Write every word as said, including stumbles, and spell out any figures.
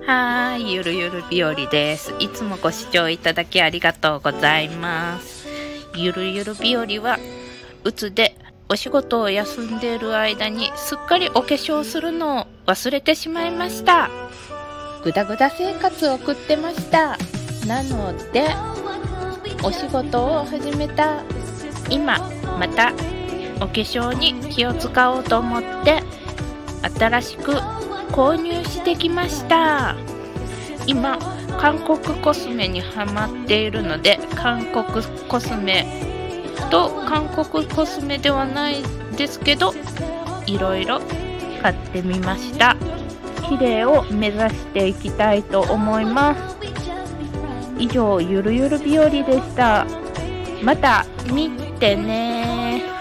はーい、ゆるゆる日和です。いつもご視聴いただきありがとうございます。ゆるゆる日和は、うつでお仕事を休んでいる間にすっかりお化粧するのを忘れてしまいました。ぐだぐだ生活を送ってました。なので、お仕事を始めた今、またお化粧に気を使おうと思って新しく購入してきました。今韓国コスメにハマっているので、韓国コスメと韓国コスメではないですけど、いろいろ買ってみました。綺麗を目指していきたいと思います。以上、ゆるゆる日和でした。また見てね。